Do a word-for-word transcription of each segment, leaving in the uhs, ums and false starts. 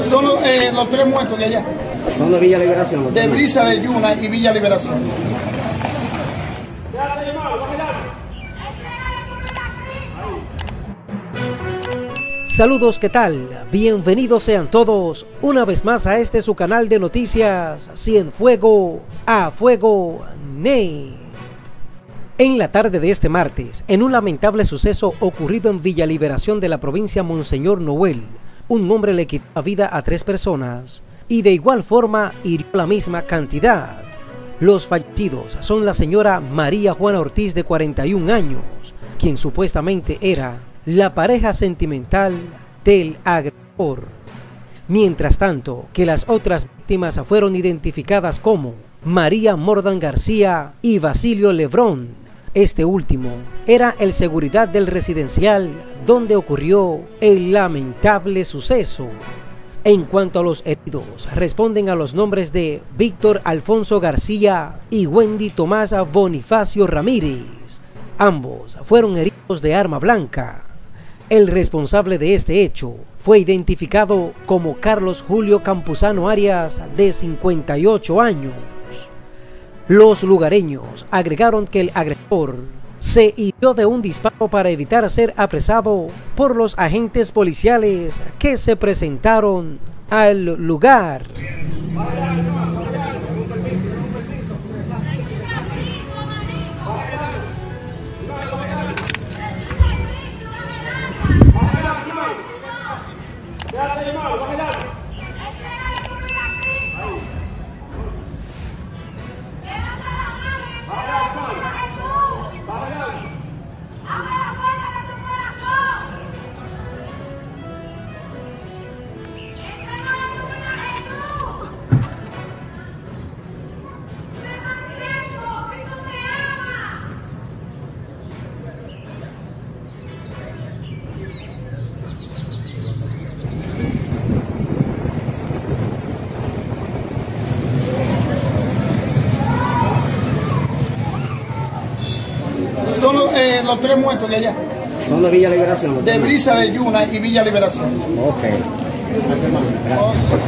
Son los, eh, los tres muertos de allá. Son de Villa Liberación. De Brisa de Yuna y Villa Liberación. Saludos, ¿qué tal? Bienvenidos sean todos una vez más a este su canal de noticias Cienfuegos a Fuego Net. En la tarde de este martes, en un lamentable suceso ocurrido en Villa Liberación de la provincia Monseñor Noel, un hombre le quitó la vida a tres personas y de igual forma hirió la misma cantidad. Los fallecidos son la señora María Juana Ortiz, de cuarenta y un años, quien supuestamente era la pareja sentimental del agresor. Mientras tanto, que las otras víctimas fueron identificadas como María Mordan García y Basilio Lebrón. Este último era el seguridad del residencial donde ocurrió el lamentable suceso. En cuanto a los heridos, responden a los nombres de Víctor Alfonso García y Wendy Tomás Bonifacio Ramírez. Ambos fueron heridos de arma blanca. El responsable de este hecho fue identificado como Carlos Julio Campuzano Arias, de cincuenta y ocho años. Los lugareños agregaron que el agresor se hirió de un disparo para evitar ser apresado por los agentes policiales que se presentaron al lugar. Son los, eh, los tres muertos de allá. Son de Villa Liberación. De Brisa de Yuna y Villa Liberación. Ok. Gracias.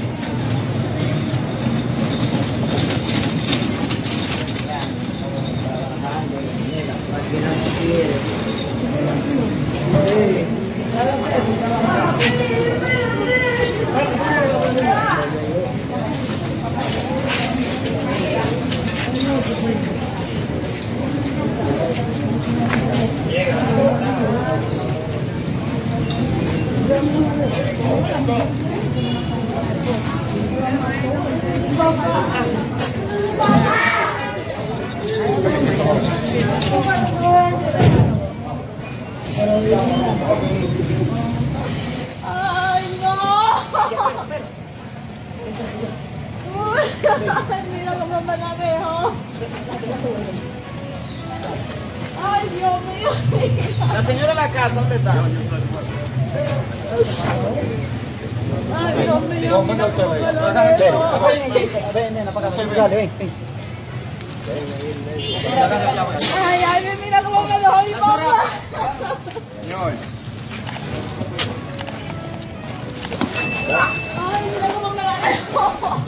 ¡Ay, no! Ay, mira cómo me la dejó. Ay, Dios mío. La señora de la casa, ¿dónde está? Ay, Dios mío, mira cómo me la dejó. Ven, nena, para acá. Dale, ven, ven. Ay, ay, mira cómo me dejó mi mamá. Ay, mira cómo me la dejó.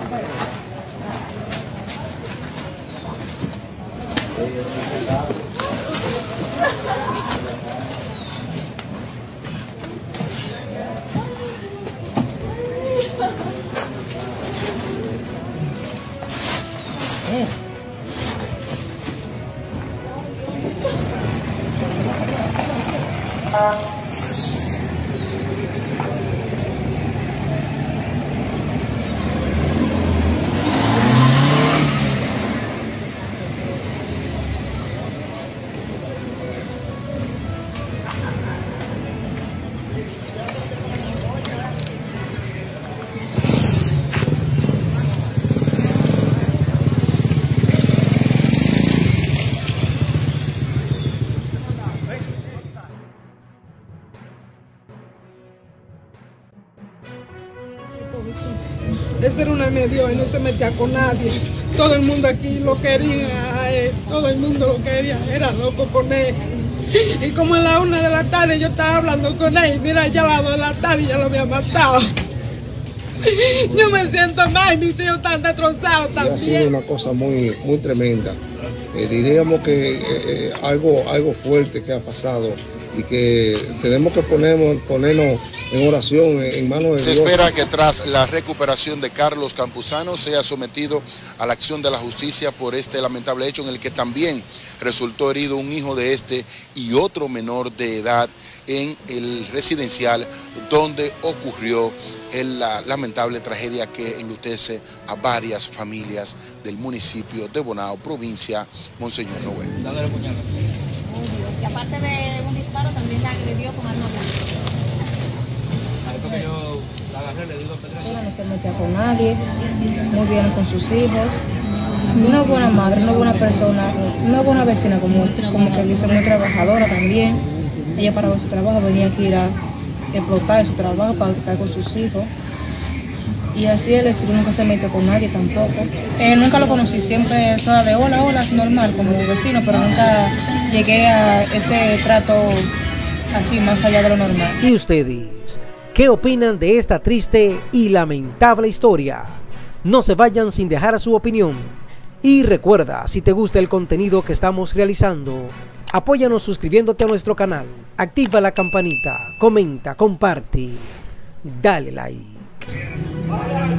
Ese era una medio y no se metía con nadie. Todo el mundo aquí lo quería a él, todo el mundo lo quería, era loco con él. Y como a la una de la tarde yo estaba hablando con él, mira, ya a las dos de la tarde ya lo había matado. Yo me siento mal, mis hijos están destrozados también. Ha sido una cosa muy, muy tremenda. Eh, diríamos que eh, eh, algo, algo fuerte que ha pasado y que tenemos que ponernos, ponernos en oración, en manos de Dios. Se espera que tras la recuperación de Carlos Campuzano sea sometido a la acción de la justicia por este lamentable hecho en el que también resultó herido un hijo de este y otro menor de edad en el residencial donde ocurrió la lamentable tragedia que enlutece a varias familias del municipio de Bonao, provincia Monseñor Noel. Y aparte de un disparo, también la agredió con arma blanca. Que yo la agarré, le digo a Pedro. Ella no se metía con nadie, muy bien con sus hijos. Una buena madre, una buena persona, una buena vecina, como, como que dice, muy trabajadora también. Ella paraba su trabajo, venía aquí a explotar su trabajo para estar con sus hijos. Y así el estilo, nunca se metió con nadie tampoco. Eh, nunca lo conocí, siempre eso de hola, hola, normal, como vecino, pero nunca llegué a ese trato así, más allá de lo normal. ¿Y ustedes qué opinan de esta triste y lamentable historia? No se vayan sin dejar su opinión. Y recuerda, si te gusta el contenido que estamos realizando, apóyanos suscribiéndote a nuestro canal, activa la campanita, comenta, comparte, dale like.